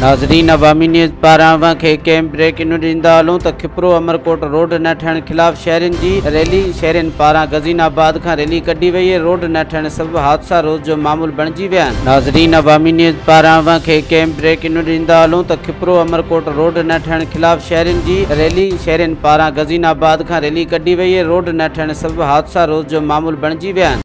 नाज़रीन, अवामी न्यूज़ पारां खे कंहिं ब्रेकिंग न्यूज़ ॾींदा हलूं त खिपरो अमरकोट रोड न ठहिण ख़िलाफ़ शहरियुनि जी रैली। शहरियुनि पारां गज़ीनाबाद खां रैली कढी वई है। रोड न ठहिण सबबि हादसा रोज़ जो मामूल बणिजी विया आहिनि। नाज़रीन, अवामी न्यूज़ पारां खे कंहिं ब्रेकिंग न्यूज़ ॾींदा हलूं त खिपरो अमरकोट रोड न ठहिण ख़िलाफ़ शहरियुनि जी रैली। शहरियुनि पारां गज़ीनाबाद खां रैली कढी वई है। रोड न ठहिण सबबि हादसा रोज़ जो मामूल बणिजी विया आहिनि।